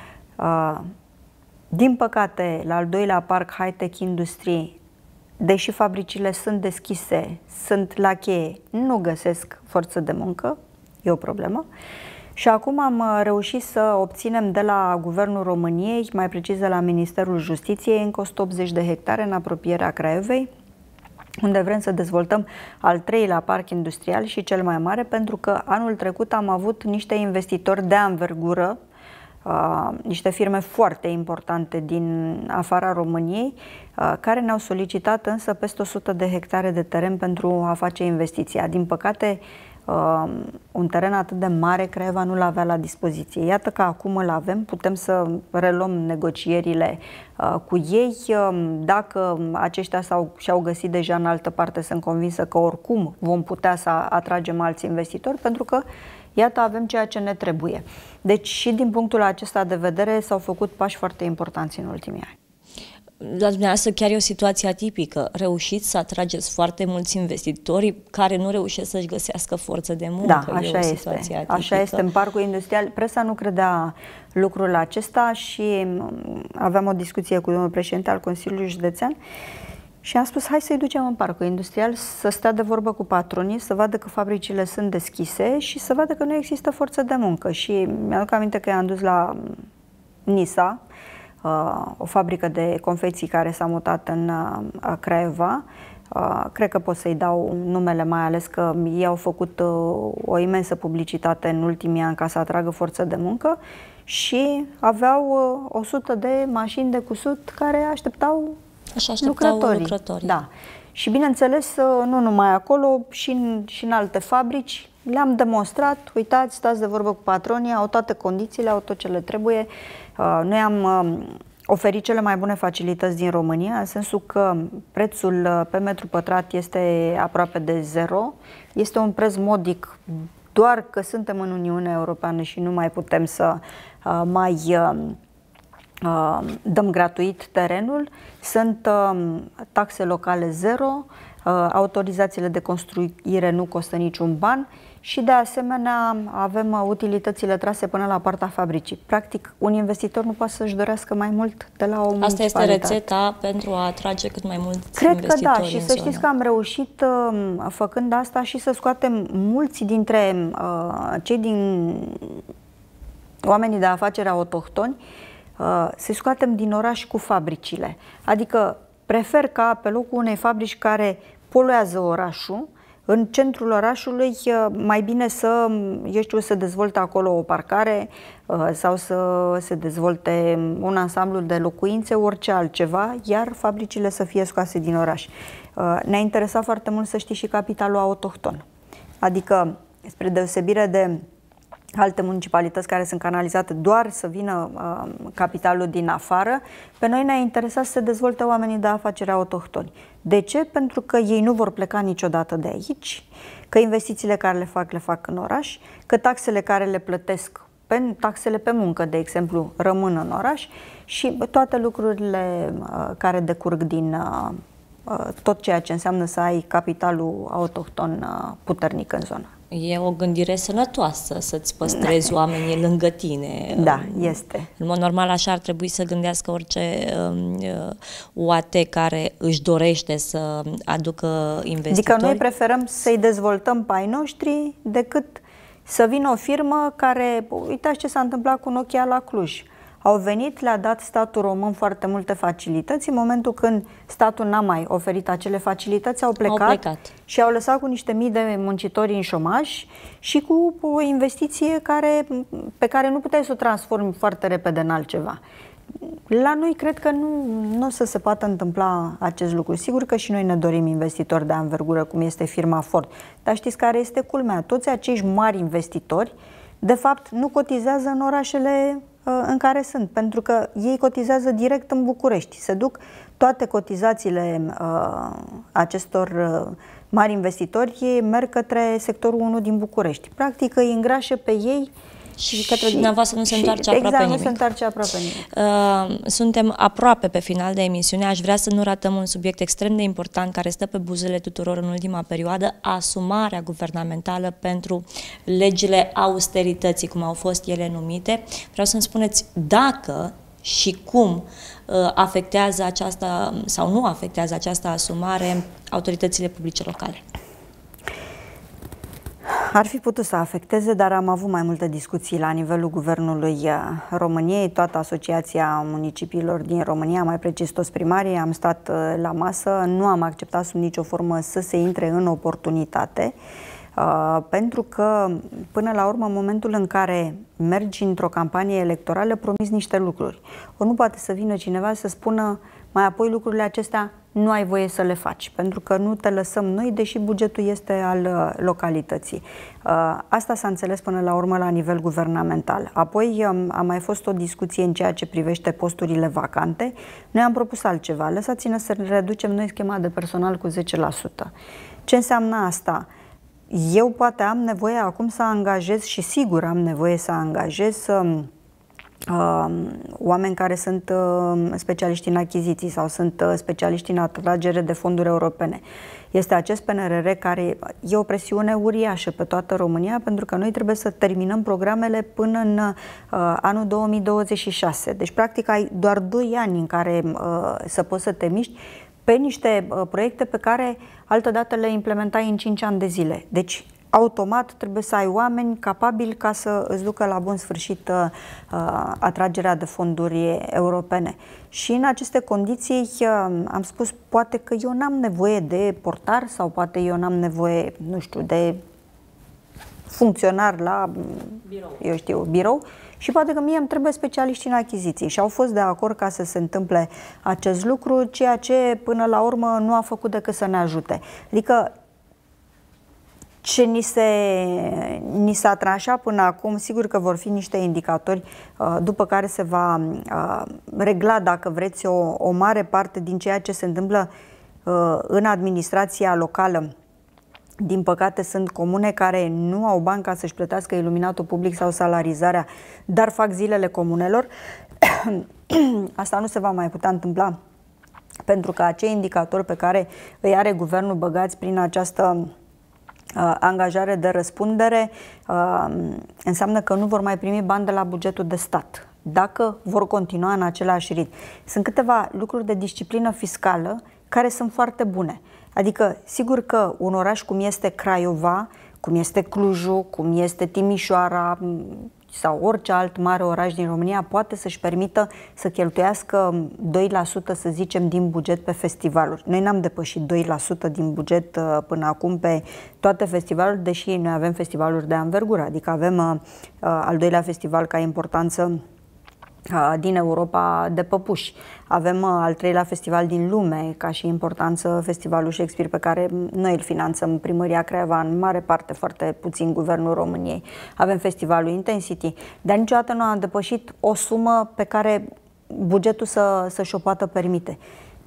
Speaker 2: Din păcate, la al 2-lea parc High-Tech Industrie, deși fabricile sunt deschise, sunt la cheie, nu găsesc forță de muncă, e o problemă. Și acum am reușit să obținem de la Guvernul României, mai precis de la Ministerul Justiției, încă 180 de hectare în apropierea Craiovei, unde vrem să dezvoltăm al 3-lea parc industrial și cel mai mare, pentru că anul trecut am avut niște investitori de anvergură, niște firme foarte importante din afara României, care ne-au solicitat însă peste 100 de hectare de teren pentru a face investiția. Din păcate, un teren atât de mare Craiova nu l-avea la dispoziție. Iată că acum îl avem, putem să reluăm negocierile cu ei. Dacă aceștia și-au găsit deja în altă parte, sunt convinsă că oricum vom putea să atragem alți investitori, pentru că iată, avem ceea ce ne trebuie. Deci și din punctul acesta de vedere s-au făcut pași foarte importanți în ultimii ani.
Speaker 1: La dumneavoastră chiar e o situație atipică. Reușiți să atrageți foarte mulți investitori care nu reușesc să-și găsească forță de muncă.
Speaker 2: Da, așa este. Așa este în parcul industrial. Presa nu credea lucrul acesta și aveam o discuție cu domnul președinte al Consiliului Județean și am spus, hai să-i ducem în parcul industrial, să stea de vorbă cu patronii, să vadă că fabricile sunt deschise și să vadă că nu există forță de muncă. Și mi-aduc aminte că i-am dus la Nisa, o fabrică de confecții care s-a mutat în Craiova. Cred că pot să-i dau numele, mai ales că ei au făcut o imensă publicitate în ultimii ani ca să atragă forță de muncă și aveau 100 de mașini de cusut care așteptau lucrătorii. Da. Și bineînțeles, nu numai acolo, și în alte fabrici, le-am demonstrat, uitați, stați de vorbă cu patronii, au toate condițiile, au tot ce le trebuie. Noi am oferit cele mai bune facilități din România, în sensul că prețul pe metru pătrat este aproape de 0, este un preț modic, doar că suntem în Uniunea Europeană și nu mai putem să mai dăm gratuit terenul, sunt taxe locale 0, autorizațiile de construire nu costă niciun ban și de asemenea avem utilitățile trase până la poarta fabricii. Practic, un investitor nu poate să-și dorească mai mult de la o municipalitate.
Speaker 1: Asta este rețeta pentru a atrage cât mai mulți
Speaker 2: Cred
Speaker 1: investitori.
Speaker 2: Cred că da, și să știți că am reușit făcând asta și să scoatem mulți dintre cei din oamenii de afaceri autohtoni, să-i scoatem din oraș cu fabricile. Adică prefer ca pe locul unei fabrici care poluează orașul, în centrul orașului, mai bine să dezvolte acolo o parcare sau să se dezvolte un ansamblu de locuințe, orice altceva, iar fabricile să fie scoase din oraș. Ne-a interesat foarte mult să știți și capitalul autohton. Adică, spre deosebire de alte municipalități care sunt canalizate doar să vină capitalul din afară, pe noi ne-a interesat să se dezvolte oamenii de afaceri autohtoni. De ce? Pentru că ei nu vor pleca niciodată de aici, că investițiile care le fac în oraș, că taxele care le plătesc taxele pe muncă, de exemplu, rămân în oraș și toate lucrurile care decurg din tot ceea ce înseamnă să ai capitalul autohton puternic în zonă.
Speaker 1: E o gândire sănătoasă să-ți păstrezi oamenii lângă tine.
Speaker 2: Da, este.
Speaker 1: În mod normal așa ar trebui să gândească orice UAT care își dorește să aducă investitori.
Speaker 2: Adică noi preferăm să-i dezvoltăm pe ai noștri decât să vină o firmă care, uitați ce s-a întâmplat cu Nokia la Cluj. Au venit, le-a dat statul român foarte multe facilități. În momentul când statul n-a mai oferit acele facilități, au plecat și au lăsat cu niște mii de muncitori în șomaj și cu o investiție pe care nu puteai să o transformi foarte repede în altceva. La noi cred că nu o să se poată întâmpla acest lucru. Sigur că și noi ne dorim investitori de anvergură, cum este firma Ford. Dar știți care este culmea? Toți acești mari investitori, de fapt, nu cotizează în orașele în care sunt, pentru că ei cotizează direct în București. Se duc toate cotizațiile acestor mari investitori, merg către sectorul 1 din București. Practic îi îngrașă pe ei
Speaker 1: și către dumneavoastră nu se întoarce aproape nimic.
Speaker 2: Nu se întoarce aproape nimic.
Speaker 1: Suntem aproape pe final de emisiune. Aș vrea să nu ratăm un subiect extrem de important care stă pe buzele tuturor în ultima perioadă, asumarea guvernamentală pentru legile austerității, cum au fost ele numite. Vreau să-mi spuneți dacă și cum afectează aceasta sau nu afectează această asumare autoritățile publice locale.
Speaker 2: Ar fi putut să afecteze, dar am avut mai multe discuții la nivelul Guvernului României, toată Asociația Municipiilor din România, mai precis toți primarii, am stat la masă, nu am acceptat sub nicio formă să se intre în oportunitate, pentru că, până la urmă, în momentul în care mergi într-o campanie electorală, promiți niște lucruri. Ori nu poate să vină cineva să spună mai apoi lucrurile acestea nu ai voie să le faci, pentru că nu te lăsăm noi, deși bugetul este al localității. Asta s-a înțeles până la urmă la nivel guvernamental. Apoi a mai fost o discuție în ceea ce privește posturile vacante. Noi am propus altceva. Lăsați-ne să reducem noi schema de personal cu 10%. Ce înseamnă asta? Eu poate am nevoie acum să angajez și sigur am nevoie să angajez oameni care sunt specialiști în achiziții sau sunt specialiști în atragere de fonduri europene. Este acest PNRR care e o presiune uriașă pe toată România, pentru că noi trebuie să terminăm programele până în anul 2026. Deci, practic, ai doar 2 ani în care să poți să te miști pe niște proiecte pe care altădată le implementai în 5 ani de zile. Deci, automat trebuie să ai oameni capabili ca să îți ducă la bun sfârșit atragerea de fonduri europene. Și în aceste condiții am spus, poate că eu n-am nevoie de portar sau poate eu n-am nevoie, nu știu, de funcționar la birou și poate că mie îmi trebuie specialiști în achiziții și au fost de acord ca să se întâmple acest lucru, ceea ce până la urmă nu a făcut decât să ne ajute. Adică ce ni s-a tranșat până acum, sigur că vor fi niște indicatori după care se va regla, dacă vreți, o mare parte din ceea ce se întâmplă în administrația locală. Din păcate sunt comune care nu au bani ca să-și plătească iluminatul public sau salarizarea, dar fac zilele comunelor. Asta nu se va mai putea întâmpla, pentru că acei indicatori pe care îi are guvernul băgați prin această angajare de răspundere înseamnă că nu vor mai primi bani de la bugetul de stat, dacă vor continua în același ritm. Sunt câteva lucruri de disciplină fiscală care sunt foarte bune. Adică, sigur că un oraș cum este Craiova, cum este Clujul, cum este Timișoara sau orice alt mare oraș din România poate să-și permită să cheltuiască 2%, să zicem, din buget pe festivaluri. Noi n-am depășit 2% din buget până acum pe toate festivalurile, deși noi avem festivaluri de anvergură, adică avem al doilea festival ca importanță din Europa de păpuși. Avem al treilea festival din lume, ca și importanță, festivalul Shakespeare, pe care noi îl finanțăm, Primăria Craiova, în mare parte, foarte puțin Guvernul României. Avem festivalul Intensity, dar niciodată nu a depășit o sumă pe care bugetul să și-o poată permite.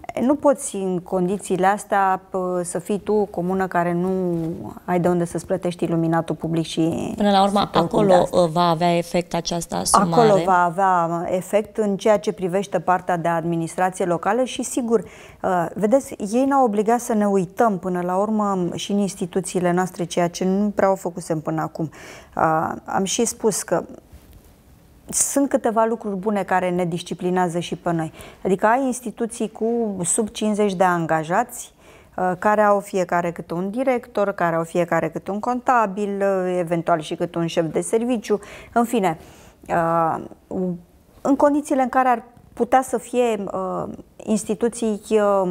Speaker 2: Nu poți în condițiile astea să fii tu o comună care nu ai de unde să-ți plătești iluminatul public și...
Speaker 1: Până la urmă, acolo va avea efect această asumare?
Speaker 2: Acolo va avea efect în ceea ce privește partea de administrație locală și, sigur, vedeți, ei ne-au obligat să ne uităm până la urmă și în instituțiile noastre, ceea ce nu prea o făcusem până acum. Am și spus că sunt câteva lucruri bune care ne disciplinează și pe noi. Adică ai instituții cu sub 50 de angajați, care au fiecare câte un director, care au fiecare câte un contabil, eventual și câte un șef de serviciu, în fine, în condițiile în care ar putea să fie instituții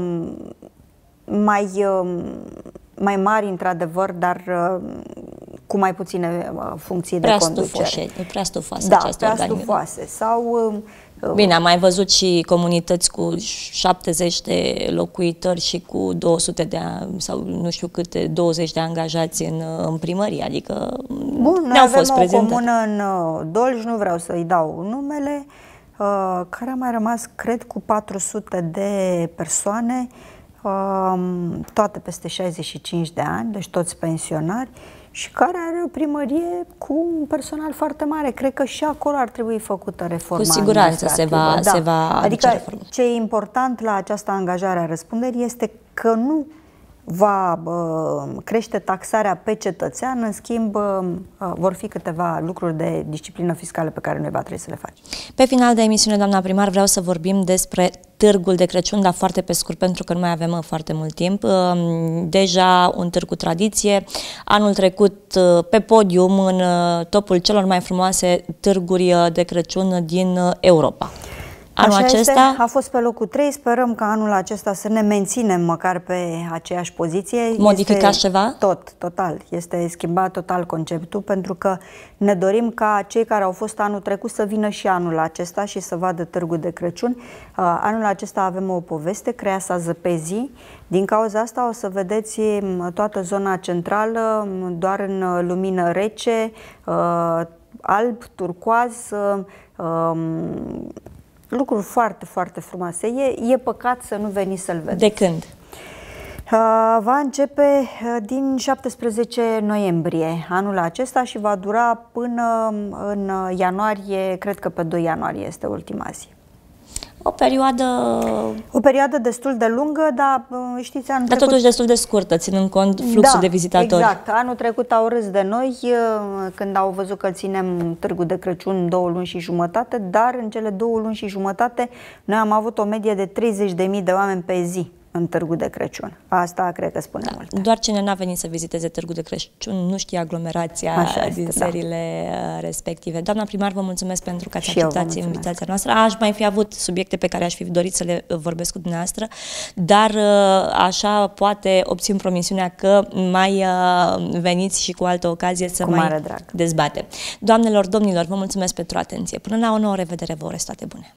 Speaker 2: mai mari, într-adevăr, dar cu mai puține funcții de conducere.
Speaker 1: Prea stufoase,
Speaker 2: da,
Speaker 1: această
Speaker 2: prea stufoase. Sau...
Speaker 1: Bine, am mai văzut și comunități cu 70 de locuitori și cu 200 de, sau nu știu câte, 20 de angajați în primărie, adică
Speaker 2: bun, noi avem o comună în Dolj, nu vreau să-i dau numele, care a mai rămas, cred, cu 400 de persoane, toate peste 65 de ani, deci toți pensionari, și care are o primărie cu un personal foarte mare. Cred că și acolo ar trebui făcută reforma.
Speaker 1: Cu siguranță se va
Speaker 2: adică ce e important la această angajare a răspunderii este că nu va crește taxarea pe cetățean, în schimb vor fi câteva lucruri de disciplină fiscală pe care noi va trebui să le facem.
Speaker 1: Pe final de emisiune, doamna primar, vreau să vorbim despre târgul de Crăciun, dar foarte pe scurt, pentru că nu mai avem foarte mult timp. Deja un târg cu tradiție, anul trecut pe podium în topul celor mai frumoase târguri de Crăciun din Europa. Anul acesta
Speaker 2: a fost pe locul 3, sperăm că anul acesta să ne menținem măcar pe aceeași poziție.
Speaker 1: Modificați ceva?
Speaker 2: Total. Este schimbat total conceptul, pentru că ne dorim ca cei care au fost anul trecut să vină și anul acesta și să vadă târgul de Crăciun. Anul acesta avem o poveste, Creasa Zăpezii. Din cauza asta o să vedeți toată zona centrală doar în lumină rece, alb, turcoaz, lucruri foarte, foarte frumoase. E păcat să nu veniți să-l vedeți.
Speaker 1: De când?
Speaker 2: Va începe din 17 noiembrie anul acesta și va dura până în ianuarie, cred că pe 2 ianuarie este ultima zi.
Speaker 1: O perioadă
Speaker 2: destul de lungă, dar știți, anul trecut...
Speaker 1: totuși destul de scurtă, ținând cont fluxul de vizitatori.
Speaker 2: Exact. Anul trecut au râs de noi când au văzut că ținem târgul de Crăciun 2 luni și jumătate, dar în cele 2 luni și jumătate noi am avut o medie de 30.000 de oameni pe zi în târgul de Crăciun. Asta cred că spune mult.
Speaker 1: Doar cine n-a venit să viziteze târgul de Crăciun nu știe aglomerația din serile respective. Doamna primar, vă mulțumesc pentru că ați acceptat invitația noastră. Aș mai fi avut subiecte pe care aș fi dorit să le vorbesc cu dumneavoastră, dar așa poate obțin promisiunea că mai veniți și cu altă ocazie să mai dezbatem. Doamnelor, domnilor, vă mulțumesc pentru atenție. Până la o nouă revedere, vă urez toate bune!